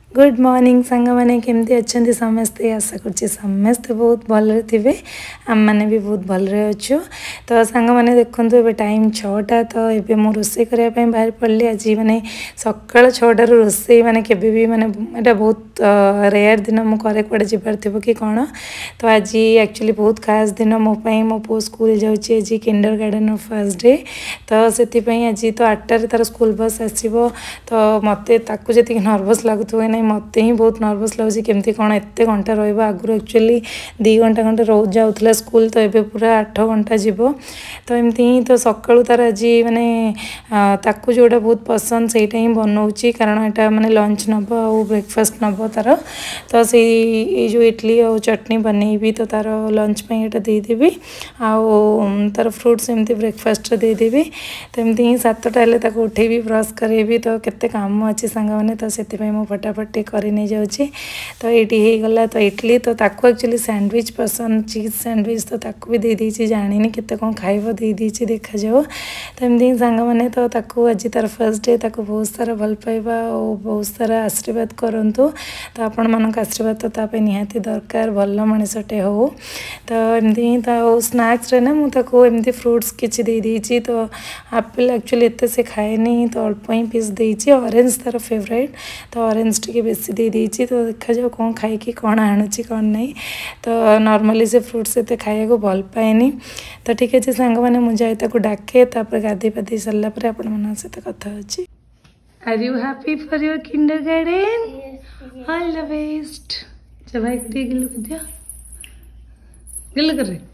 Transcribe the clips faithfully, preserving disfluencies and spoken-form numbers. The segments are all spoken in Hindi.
गुड मॉर्निंग सांग मैंने केमती अच्छा समस्ते आशा कर समस्ते बहुत भल थे आम मैंने भी बहुत भल अच्छु तो सांग मैंने देखो ए टाइम छटा तो ये मो रोसे करने बाहर पड़े आज मैंने सकाल छटार रोसे मैंने केबे भी मैंने यहाँ बहुत रेयर दिन मुझे कड़े जबार थी कि कौन तो आज एक्चुअली बहुत खास दिन मोपाई मो पु स्कूल जाऊँगी आज किंडर गार्डन फर्स्ट डे तो से आज तो आठटार तार स्कूल बस आसो तो मत जी नर्वस लगुव ना मत ही बहुत नर्वस लगे केमती कौन एत घंटा रगुरी एक्चुअली दी घंटा घंटा रो जाऊला स्कूल तो ये पूरा आठ घंटा जीव तो एमती ही तो सकालू तार आज मैंने ताकू जोड़ा बहुत पसंद से ही बनाऊँगी कारण यहाँ मैंने लंच नब आ ब्रेकफास्ट नब तार तो से जो इडली और चटनी बनईबी तो तार लंच पे यहाँ देदेवी आउ तार फ्रुट्स एमती ब्रेकफास्ट देदेवी तो एमती ही सातटा उठेबी ब्रश करेबी तो केते काम अच्छे सांग मैंने तो से फटाफट कर नहीं जाऊँगी तो ये गला तो इडली तो ताकू एक्चुअली सैंडविच पसंद चीज सैंडविच तो ताकू भी दे देती जानी केते कौन खाइब दे देती देखा जाओ तो एमती सांग मैंने तो ताकू आज तार फर्स्ट डे ताकू बहुत सारा भल पाइबा और बहुत सारा आशीर्वाद करंतु तो आपण मानक आशीर्वाद तो तापे निहाती दरकार भल मनीषटे हो तो एमती ही तो स्नैक्स रे ना मुझे एमती फ्रुट्स किसी दे देती तो आपिल एक्चुअली एत से खाएनी तो अल्प ही पीस देती ऑरेंज तार फेवरेट तो ऑरेंज टी बेसी दे देती तो देखा जाओ कौन खाई कौन आणुची कौन नहीं तो नॉर्मली से फ्रुट्स एत खाया को भल पाएनी तो ठीक है सांग मैंने मुझे डाके गाधे पाधे सरला आपण मान सहित कथा होची are you happy for your kindergarten all the best जब भाई गिल कर दिया गिल कर रहे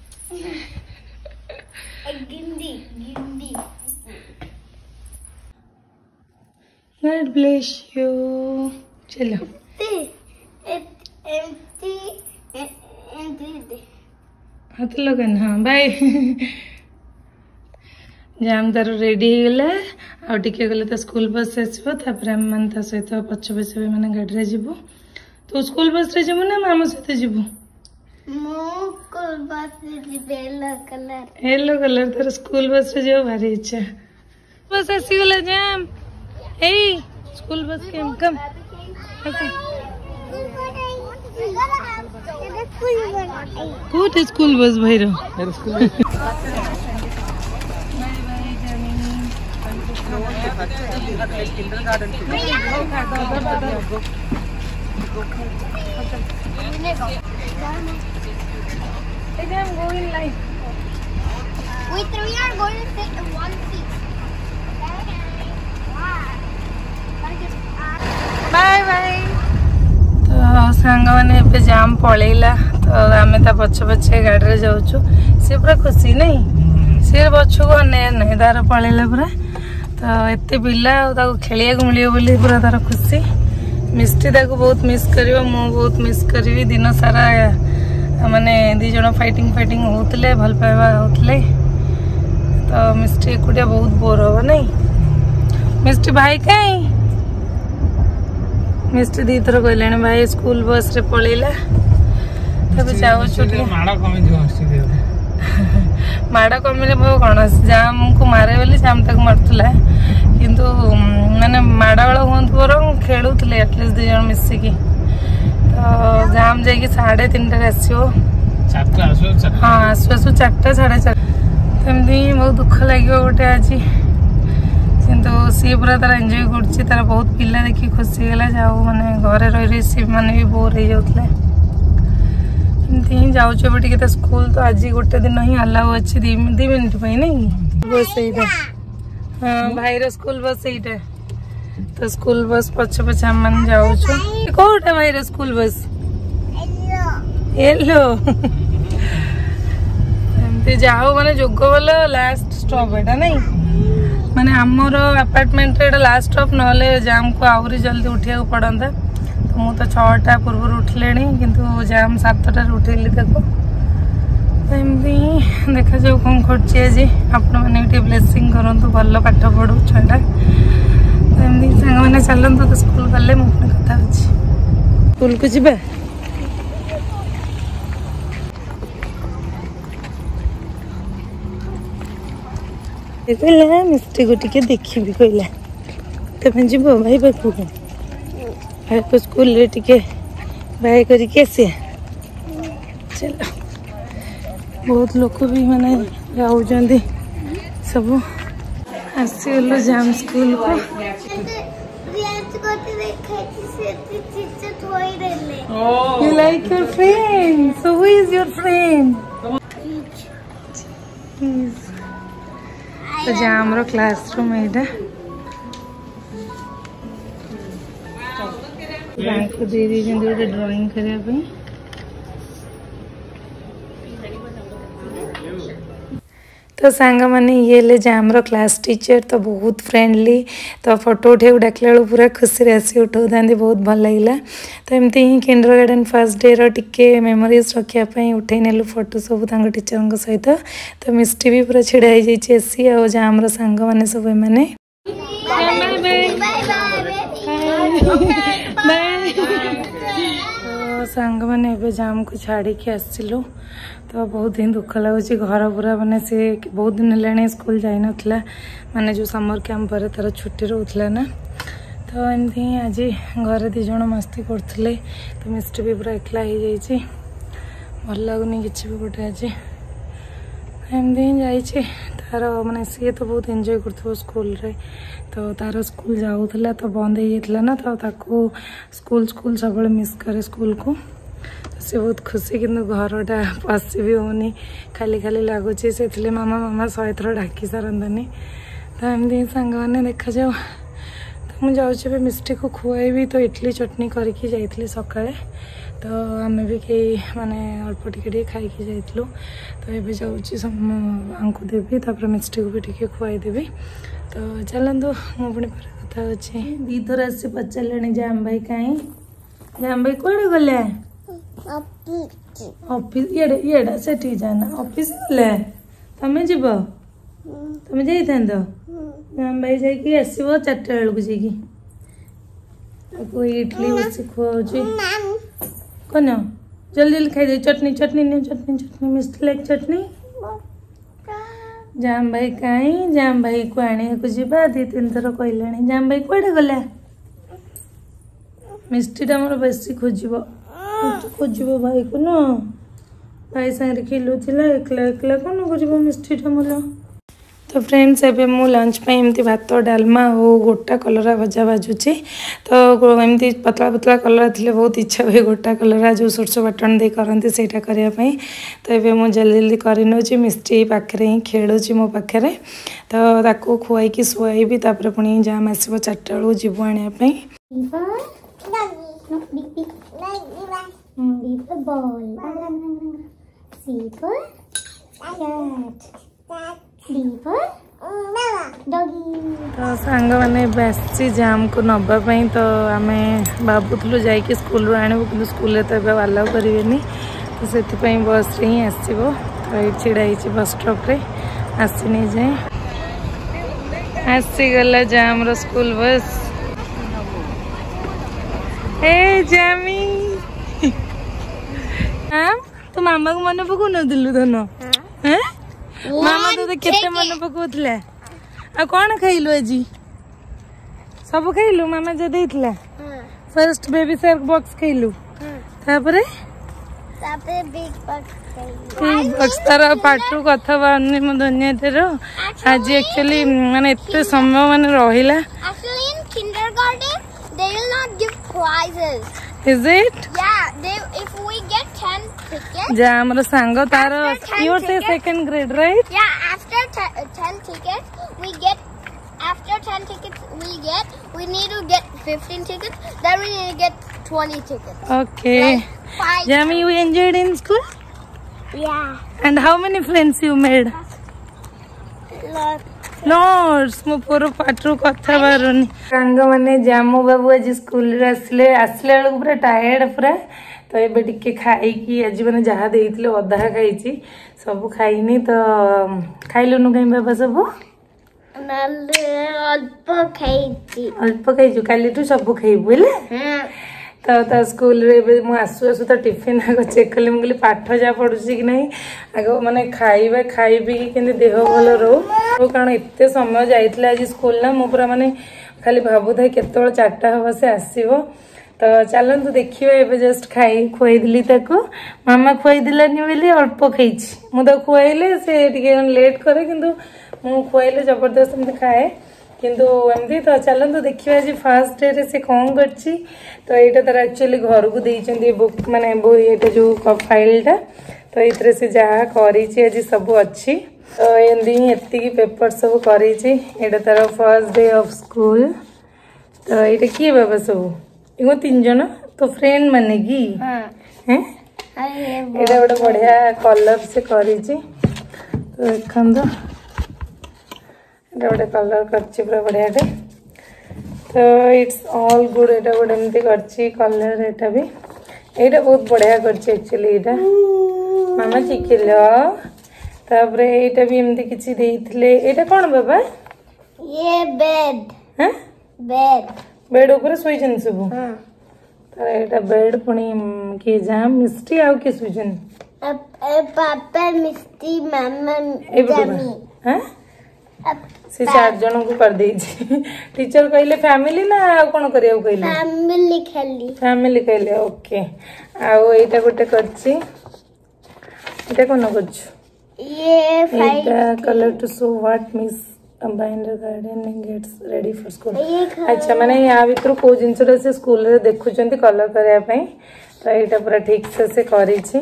गिंदी गिंदी God bless you. चलो हाथ लगन हाँ बाय जाम तार रेडी होगला आउ टिके गले तो स्कूल बस आसो आम मैंने सहित पछ पछ मैंने गाड़ी जीवु तो स्कूल बस रे जीवु ना मामा सहित जीवु येलो कलर तार स्कूल बस रे जीव भारी इच्छा बस आसीगला जाम ए स्कूल बस के कम कौट स्कूल बस भैर बाय बाय तो सांग मैंने जाम पलैला तो आम पछे पछे गाड़ी जाऊँ सी पूरा खुशी नहीं सी पछू अने नहीं तार पलैला पूरा तो एत पिला खेलिया मिले बोली पूरा तार खुशी मिष्टी ताको बहुत मिस कर मु बहुत मिस करी दिन सारा माने दीज फाइटिंग फाइटिंग होते भल पाइबा होते तो मिष्टी एकुटिया बहुत बोर हम नहीं मिष्टी भाई कहीं मिस्टर दी थर कहले भाई स्कूल बस रे पलैला तब जाऊ माड़ कमिले भो कौन जाम को मारे बोली जाम तक मारूला किंतु माने माड़ वाला हूँ बर खेलुले एटलिस्ट दी जन मिसिकी तो जाम जा साढ़े तीन टार आसो हाँ आसु आसु चार्टा साढ़े चार एमती बहुत दुख लगे गोटे आज किंतु सी पूरा तार एंजॉय कर तार बहुत पिला देखी खुशी गला जाओ माने घरे रही सी मैंने भी बोर हो जाते एमती ही जाऊँ टे स्कूल तो आज गोटे दिन ही अलाउ अच्छी दी मिनिट नहीं बस यहीटा हाँ भाईर स्कूल बस यहीटा तो स्कूल बस पछे पछे आम मैंने जाऊँ कौटा भाईर स्कूल बस येलो एमती जाओ माने जोग वाला लास्ट स्टॉप एटा नहीं माने आमर अपार्टमेंट रे लास्ट स्टॉप नले जाम को आउरी जल्दी उठिया को पड़ंता तो मु तो छटा पूर्व उठिले किंतु जाम सातटार उठेली देखो तो एमती देखा जाऊ कौन करछि आज आपण माने ब्लेसिंग करंतु भल पाठ पढ़ू छुआ तो एमती सांग मैंने चलतु तो स्कूल गले मुझे कथा अच्छी स्कूल को जीवा कहला मिस्त्री को टिके देखी कहला तुम जीव भाई पाखु भाई को स्कूल रे टिके बाय करके आसे चलो बहुत लोग भी माने जाऊँ सब आसीगलु जाम स्कूल को You like your friend? So who is your friend? He's तो जाम रो क्लासरूम एटा बैंक को दे दी जंदी ओटे ड्राइंग करिया पे तो सांग माने ये ले जाम रो क्लास टीचर तो बहुत फ्रेंडली तो फोटो उठे डाकला पूरा खुशी आसी उठाऊ था बहुत भल लगे तो एमती ही किंडर गार्डन फर्स्ट डे रो टिके मेमोरीज रखापी उठे नेलु फोटो सब टीचर सहित तो मिस्टी भी पूरा छिड़ा आसी आ जाम रो सांग माने सब मैंने सांग मैंने जाम को छाड़ी के आसिलु तो बहुत दिन दुख लगुच घर पूरा मानने से बहुत दिन है स्कूल जाई नथिला माने जो समर कैंप पर तार छुट्टी रोला ना तो एमती ही आज घर दिज मस्ती करते तो मिस्टी भी पूरा एकला हो जाइए भल लगुनि कि भी गोटे आज एमती ही जाइए तार माने सी तो बहुत एंजॉय कर स्कूल रे तो तार स्कूल जाऊला तो बंद हो जाता ना तो ताको स्कूल स्कूल सब मिस करे स्कूल को से बहुत खुशी कि घरटा पशि भी होनी खाली खाली लगुच से मामा मामा शहे थर डाकी सारंतानी तो एमती सांग मैंने देखा जाओ तो मुझे जाऊँ मिस्टी को खुआई तो इडली चटनी करके जाइए सका तो आम भी कई माने अल्प टिके खाई जाइलु तो ये जाऊँ को देवी तापर मिस्टी को भी टिके खुआई देवी तो चलतु मुझे कथा अच्छे दी थर आसी पचारे जाम भाई कहीं जाम भाई कौन गले ऑफिस ये ये सेठी जाना ऑफिस गले तमें जीव तमें जाई जाम भाई जाकि आसो चार्टा बेलू जाकि इडली बस खुआची कौन जल्दी जल्दी खाई दे चटनी चटनी नहीं चटनी चटनी मिस्टी लाइक चटनी जाम भाई कहीं जाम भाई को आने को जीवा दी तीन थर कहले जाम भाई कौड़े गला मिस्टीटा मोर बेसी खोजब खोजब भाई को न भाई सागर खेलुला एकला एकला कौन कर मिस्टीटा मोर तो फ्रेंड्स एबे मु लंच पे एमती भात डालमा और गोटा कलरा भजा भाजुची तो एमती पतला पतला कलरा थिले बहुत इच्छा हुए गोटा कलरा जो सोरसो बाटन दे करती सेटा करने तो ये मुझे जल्दी जल्दी कर नौची मिस्टी पाखे ही खेलुची मो पाखे तो ताको खुआई शुआई भी तापर पुणी जाम आसो चार्टा बेलू जीव आने तो सांग मैंने बेसी जाम को नवापाई तो आम भावुलु जा स्कूल आणबू कि स्कूल तो ये अलाउ करें तो से बस रे ही आसो तो ये छिड़ा बस स्टॉप रे आसी नहीं जाए आसीगला जाम रो स्कूल बस ए जामी हाँ तो मामा को मन पकौ नलु धन हाँ मामा तो केते मन पकाउथले आ कौन खाइलु आज सब खाइलु मामा जे देइथला फर्स्ट बेबी शार्क बॉक्स खाइलु तापरे तापरे बिग बॉक्स खाइलु बिग बॉक्स तारा पाठु कथा बानी म दुनिया तेरो आज एक्चुअली माने एते समय माने रहिला actually in kindergarten they will not give prizes is it yeah they if we get ten tickets ja amara sango taro you say second grade right yeah after ten tickets we get after ten tickets we get we need to get fifteen tickets then we need to get twenty tickets okay like Jamie you enjoyed in school yeah and how many friends you made look notes मो पूरा पाठरू कथा बारुनी सांग माने जामू बाबू आज स्कूल आसले आसले बेलू पूरा टायर्ड पूरा तो ये टिके खाई आज मैंने जहाँ देते अधा खाई सब खाईनी तो खाइलुनु कहीं बाबा सब अल्प खाई अल्प खाई काली सब खाइबू तो ता स्कूल रे मु आसु आसु तो टिफिन आग चेक कली मुझे पाठ जा पड़ुची कि नहीं आग माने खाइबा खाइबी कि देह भल रो कारण एत समय जाइए आज स्कूल ना मु पूरा माने खाली भावुଥାଏ केतବେଳେ चारटा हवा से आसीबो तो चलतु देखिए एबे जस्ट खाई खुआईदी ताको मामा खुआईदेलानी बोली अल्प खाई मुझे खुआइले से लेट करे किंतु मु खुआइले जबरदस्त एमती खाए किंतु एमती तो चलतु देखिए आज फास्ट डे रे से कौन करछि तो यहाँ तार एक्चुअली घर को देइछन्ती बुक माने बो ये जो फाइलटा तो ये से जहाँ करी आज सब अच्छी तो एमती एति पेपर सब करी यहाँ तार फर्स्ट डे ऑफ स्कूल तो ये किए बाबा सब ये तीन जन तो फ्रेंड माने की हैं एटा गोटे बढ़िया कलर से करी तो देखो तो गोटे कलर कर बढ़िया तो इट्स ऑल गुड एटा गोटे एमती कर कलर एटा भी एटा बहुत बढ़िया कर एक्चुअली एटा मामा चिकिल तापर एटा भी एमती किछि देइथिले एटा कोन बाबा ये बेड हैं बेड बेड ऊपर सोइछन सब हां तर एटा बेड पुणी के जा मिस्टी आउ के सोइछन पापा मिस्टी मामा जामी हां से चार जन को कर दे टीचर कहले फैमिली ना आ कोन करिया कहले फैमिली खेली फैमिली कहले ओके आ एटा गोटे करछि एटा कोन करछ ये file colour to show what miss Binder garden gets ready for school. अच्छा माने यहाँ भीतर को जिनसटा से स्कूल रे देखुचंती कलर करया पई तो एटा पूरा ठीक से से करी छी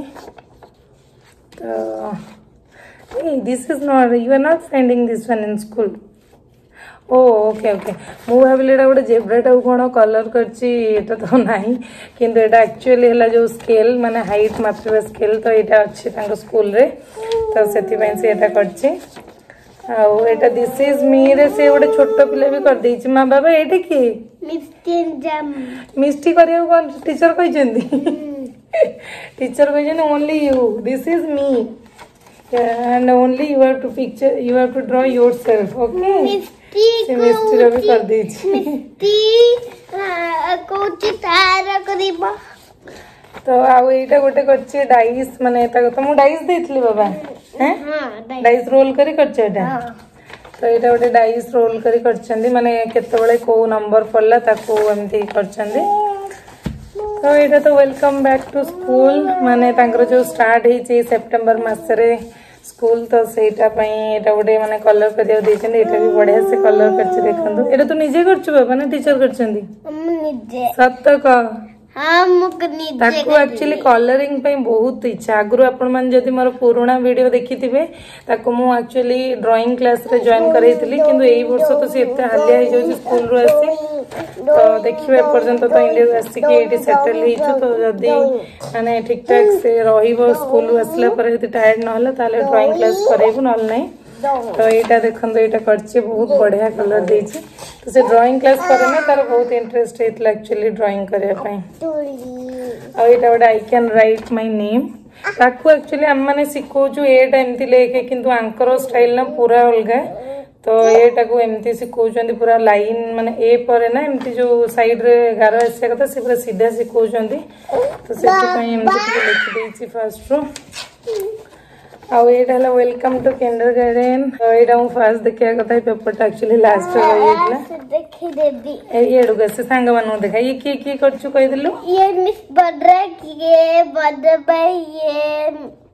तो hey this is not you are not finding this one in school oh okay okay मु भाबिले एटा गोटे जेब्राटा कोन कलर करछि एटा तो नाही किंतु एटा एक्चुअली हला जो स्केल माने हाइट मापवा स्केल तो एटा अछि तांको स्कूल रे तो सेति पई से एटा करछि आउ एटा दिस इज मी रे से गोटे छोट पिला भी कर देछि मां बाबा एटा की मिस्टी जम मिस्टी करियो कोन टीचर कहि जंदी टीचर कहि जने only you this is me and only you have to picture you have to draw yourself okay Misty Misty रे भी कर देछि मिस्टी कोची तार करिबा तो आउ एटा गोटे करछि डाइस माने एटा तो मु डाइस देथिली बाबा हैं हां डाइस रोल करी करछि एटा तो एटा गोटे डाइस रोल करी करछंदी माने केतबेले को नंबर पड़ला ताको एमती करछंदी तो एटा तो वेलकम बैक टू स्कूल माने तांकर जो स्टार्ट हे छि सितंबर मास रे स्कूल तो सेटा पई एटा गोटे माने कलर करिया देछन एटा भी बढ़िया से कलर करछि देखंदो एटा तो निजे करछु बाबा ना टीचर करछंदी हम निजे सत्य का हाँ मुक निजे ताकू एक्चुअली कलरिंग पे बहुत इच्छा आगु आपण मान जदी मोर पुराना वीडियो देखिथिबे ताकू मु एक्चुअली ड्राइंग क्लास रे जॉइन करैतली किंतु एई वर्ष तो से एते हालिया हो जो स्कूल रो आसी तो देखिबे पर्यंत तो इंडिया रो आसी कि एटी सेटल हिचो तो जदी माने ठीक ठाक से रहिबो स्कूल रो आसला पर जदी टायर्ड न होला ताले ड्राइंग क्लास करैबो नल नै तो एटा देखन एटा करछि बहुत बढ़िया कलर देछि तो से ड्राइंग क्लास करे ना तार बहुत इंटरेस्ट हेतला एक्चुअली ड्राइंग करे पई आ एटा but I can write my name ताकू एक्चुअली हम माने सिखौ छु एटा एमती लेके किंतु आंकर स्टाइल ना पूरा अलगा तो एटा को एमती सिखौ छंदी पूरा लाइन माने ए पर ना एमती जो साइड रे गार आसे कथा से पूरा सीधा सिखौ छंदी तो सेति पई एमती लिख देछि फर्स्ट रो आउ एटा हला वेलकम टू किंडरगार्टन तो एटा हम फर्स्ट देखिया कथा पेपर टा एक्चुअली लास्ट रो होइतला देखि देबी ए एडु गसे सांग मानु देखा ये की की करछु कहि दिलु ये मिस बड्रा ये बडबा ये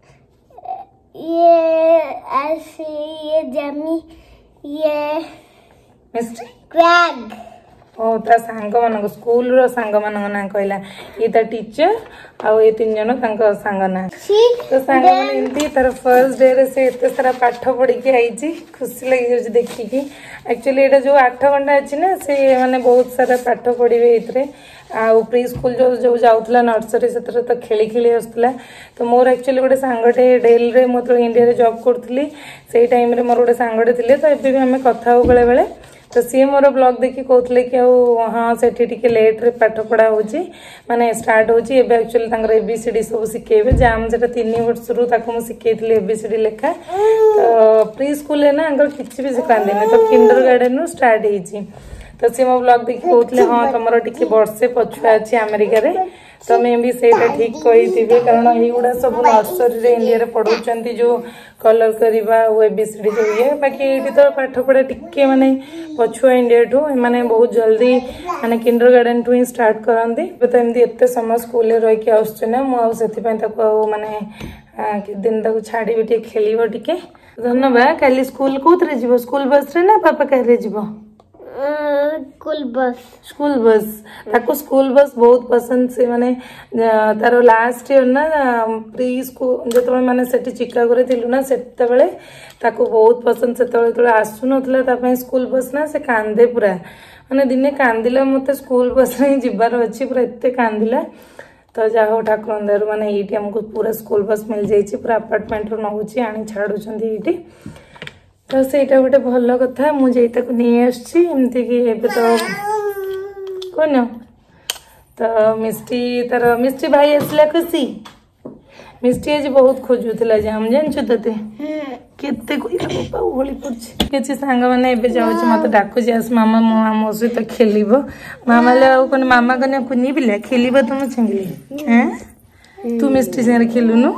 ये ऐसे ये जमी ये मिस्टर क्रैग ओ ता सांग मानु स्कूल रो सांग मानु ना कहला ये ता टीचर आउ ये तीन जन तांको सांग ना तो सांग माने एंती तार फर्स्ट डे रे से एते सारा पाठ पढ़ी के आईची खुशी लगी जे देखि कि एक्चुअली एटा जो आठ घंटा अछि ना से माने बहुत सारा पाठ पढ़ीबे इतरे आ प्री स्कूल जो जो जाउतला नर्सरी सेतर तो खेली खेली आस्तला तो मोर एक्चुअली गोटे सांगटे डेल रे मो तो इंडिया रे जॉब करथली सेही टाइम रे मोर गोटे सांगटे थिले तो एबे भी हमें कथा हो बेले बेले तो सी मोर ब्लॉग देखि कहतले कि हाँ सेठी टिके लेट रे पाठ पढ़ा होची माने स्टार्ट होची एबे एक्चुअली तांगर एबीसीडी सब सिखेबे जाम जेटा तीन वर्ष रु ताको म सिखेथले एबीसीडी लेखा तो प्री स्कूल ले ना अंगर किछि भी सिखांदे ने तो किंडरगार्टन नु स्टार्ट हेची तो सी मो ब्लॉग देखि कहतले हाँ तमरो टिके वर्षे पछुआ अछि अमेरिका रे तो मैं भी से ठीक कही कारण युवा सब नर्सरी इंडिया पढ़ाऊँ जो कलर करवा एबीसीडी जो ये बाकी ये तो पाठ पढ़ा टिके माने पछुआ इंडिया ठू माने बहुत जल्दी माने किंडर गार्डन टू ही स्टार्ट करती तो एमती एत समय स्कूल रही आसना मुझे माने दिन तक छाड़ी टे खेल टे धन्यवाद काली स्कूल कौन जीव स्कूल बस रे ना पापा कह जीव स्कूल बस स्कूल बस ताको स्कूल बस बहुत पसंद से माने तार लास्ट ईयर ना प्री स्कूल जो माने सेठी चिकागो रे थिलु ना सेते बेले ताको बहुत पसंद सेते बेले आसु नथला ता पय स्कूल बस ना से कांदे पूरा माने दिने कांदिला मते स्कूल बस रे जिबार अछि पूरा एते कांदिला तो जा हो ठाकुर दर माने एटी हमको पूरा स्कूल बस मिल जाइए पूरा अपार्टमेंट रो नहुची आनी छाडुछंदी एटी तो सेटा गोटे भल कथा मुझे नहीं आमती कि एबे तो कौन तो मिष्टी तार मिष्टी भाई आसला खुशी मिष्टी आज बहुत खोजुला जाम जानछु तते केते ओहली पड़छ किछि सांग माने एबे जाउछ मते डाकुछ आस मामा मो सहित खेलिबो मामा ले कोन मामा कने कुनी बिले खेलिबो तुम छंगली हैं तू मिष्टी से खेलुनु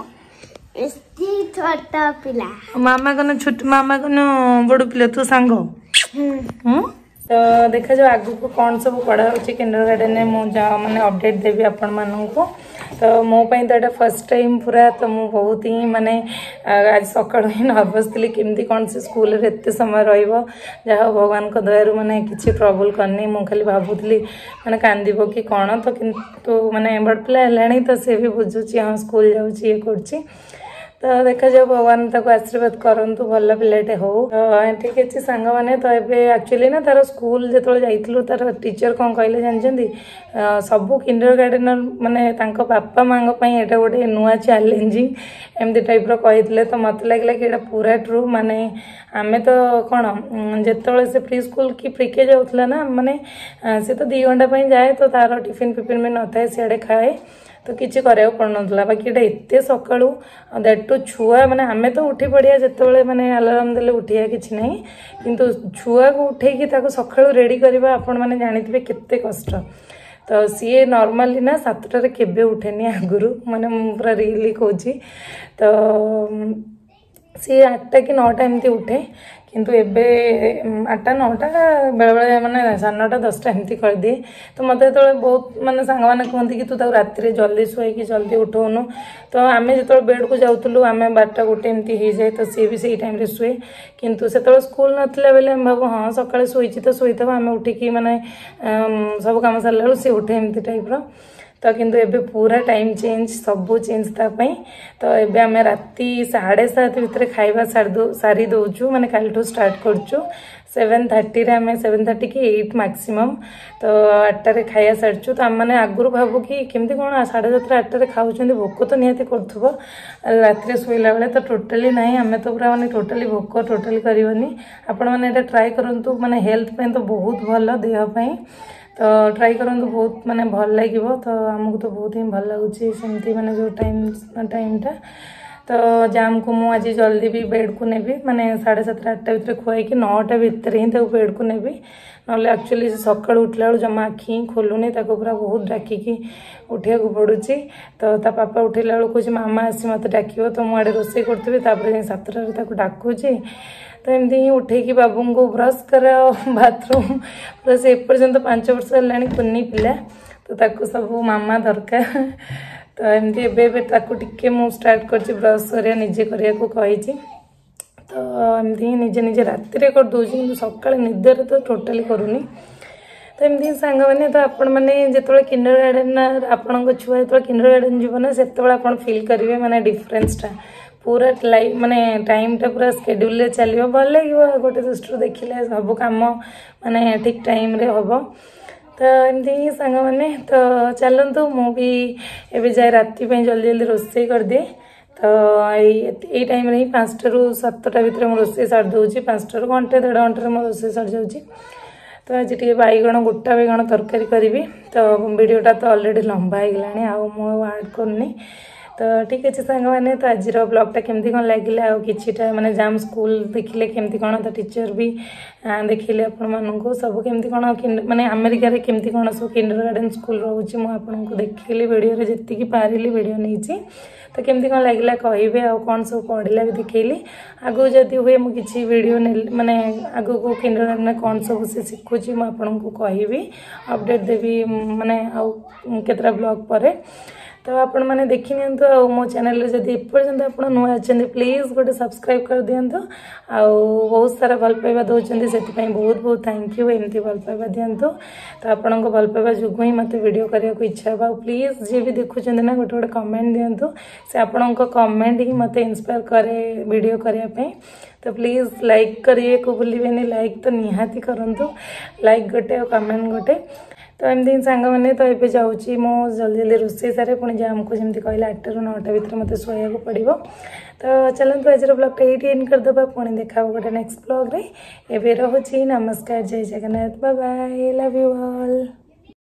छोटा पिला मामा कन छोट मामा कन बड़ पिला तू सांग हम्म तो देखा जो आगु को कौन सब पढ़ा होची किंडर गार्डन में मु जा माने अपडेट देबी आपण मानन को तो मो पई तो एटा फर्स्ट टाइम पूरा तो मु बहुत ही माने आज सकाळ ही नर्वस थी केमती कौन से स्कूल रे एते समय रहइबो जा भगवान को दयारु माने किछि ट्रबल करनी मु खाली भाबुतली माने कांदीबो कि कोन तो किंतु माने बड़ पिला हेलाणी तो से भी बुझुची हां स्कूल जाउची ये करची तो देखा जाओ भगवान ताको आशीर्वाद करंतु भल पिलाटे हो ठीक अच्छे सांग मैंने तो ये एक्चुअली ना तार स्कूल जो जाइलु तार टीचर कौन कहले जानते सबू किंडर गार्डनर माने तांको बापा माँ यहाँ गोटे नुआ चैलेंजिंग एमती टाइप कही तो मत लगे कि पूरा ट्रू माने आमे तो कौन जिते से प्री स्कूल कि प्रिके जाऊला ना माने से तो दी घंटा जाए तो तार टिफिन फिफिन भी न था सियाड़े खाए तो किसी करा पड़ना बाकी एत सका दैट टू छुआ माने आमे तो उठी पड़िया जिते माने अलार्म देले उठिया किसी ना किंतु छुआ को उठे सका रेडी करवा आपण मैंने जानी केते कष्ट तो सी नॉर्मली ना सातटा केबे उठेनी आगुरी माने पूरा रियली कहूँ तो सी आठटा कि नौटा एमती उठे किंतु एबे आठटा नौटा बेले बेले माने साढ़े नौटा दसटा एमती कर दिए तो मत जो बहुत माने सांग मैंने कहते कि तू ताऊ राति जल्दी शुए कि जल्दी उठौनु तो आम जो बेड को जाऊँ आम बारटा गोटे एमती हो जाए तो सी भी सही टाइम शुए किंतु से स्कूल नाला बेले आम भाव हाँ सका शोची तो शोथ आम उठिकी माने सब कम सारा सी उठे एमती टाइप रो तो किंतु एबे पूरा टाइम चेंज सबू चेंज तापाई तो एबे आमे राति साढ़े सात भितर खाइबा सारी दौचु माने कालठू स्टार्ट करचु सेवेन थर्टी रे आमे सेवेन थर्टी कि एट मैक्सिमम तो आठटा रे खाइया सारचु तो आम मैंने आगुरी भावु कि केमती कौन साढ़े सात आठटा रे खाउछन्ती भोक तो निहाती करथुबो राति शोला बेले तो टोटाली नहीं आमे तो पूरा माने टोटाली भोक टोटाली करबनी आपण माने एटा ट्राई करंतु माने हेल्थ पे तो बहुत भल देह पई तो ट्राई करंतु बहुत माने भल लगे तो आमको तो बहुत ही भल लगुच सेमती माने जो टाइम टाइमटा तो जाम को मुझ आज जल्दी भी बेड को नेबी माने साढ़े सात आठटा भितर खुआई कि नौटा भितर ही बेड को नेबी ना एक्चुअली सका उठला जमा आखि ही खोलुनी पूरा बहुत डाकिकी उठा पड़ुची तो ता पापा उठेला बेलू कहे मामा आसी मत डाक तो मुझे रोसे करी सातटा डाकुची तो एमती ही उठेकी बाबू को ब्रश कर बाथरूम पूरा से एपर्यंत पांच वर्ष है कुन्नी पिला तो ताकू सब मामा दरकार तो एमती एबे ताकू टिके मु स्टार्ट कर ब्रश कर निजे करने को कही तो एमती ही निजे निजे राति कर दूसरी कि सका निदर तो टोटाली करूनी तो एमती सांग मैंने तो आपण मैंने जो किंडर गार्डन आपण छुआ जो किंडर गार्डन जीव ना से फिल करेंगे माने डिफरेंसटा पूरा लाइफ माने टाइमटा पूरा स्केड्यूल चलो भल लगे गोटे दृष्टि देखिले सब कम माने ठीक टाइम रे हम तो एमती ही सांग मैंने तो चलतु मु भी एवं जाए राति जल्दी जल्दी रोसे कर दिए तो यही टाइम ही पाँचटा रू सातटा भितर मुझे रोसे सारी दूसरी पाँचटा घंटे देढ़ घंटे मो रोसे सारी जाऊँगी तो आज टे बैगण गोटा बैगण तरकारी करी तो वीडियोटा तो अलरेडी लंबा हो गला आड करनी तो ठीक अच्छे सांग मैंने तो आज ब्लॉगटा केमती कौन लगे आ किटा माने जाम स्कूल देखिले केमती कौन तो टीचर भी देखिले आपण मानू सब केमती कौन माने अमेरिका रे केमती कौन सब किंडर गार्डन स्कूल रोचे मुझे आपको देखिली वीडियो जी पारिली वीडियो नहीं तो केमती कौन लगे कहे आ कौन सब पढ़ला भी देखली आगू जदि हुए मुझे वीडियो माने आगू को किंडर गार्डन कौन सब से शिखुची मुझे कहि अपडेट देवी माने आउ केतरा ब्लॉग पर तो आपण मैंने देखी नियंतु आ मो चैनल जदि एपर्यंत आप नुआ अच्छा प्लीज गोटे सब्सक्राइब कर दिंतु आ बहुत सारा भल पाइबा दौरान से बहुत बहुत थैंक यू एमती भल पाइबा दिंतु तो आपण भल पाइबा जुगु ही मत वीडियो करने को इच्छा हो प्लीज जी भी देखुं ना गोटे गोटे कमेंट दिंतु से आपण कमेंट ही मत इंस्पायर करे वीडियो करने तो प्लीज लाइक करिए को भूलिए लाइक तो निहाती करूँ लाइक गोटे और कमेंट गोटे तो एमती सांग मैंने तो ये जाऊँगी मो जल्दी जल्दी रोसे सारे पुणी जाम को जमी कहला आठटा रू नौटा भितर मत शोया पड़ो तो चलते आज ब्लॉगटा ये एंड करदे पुणी देखा गोटे नेक्स्ट ब्लॉग रे एबे रहुची नमस्कार जय Jagannath bye bye love you all.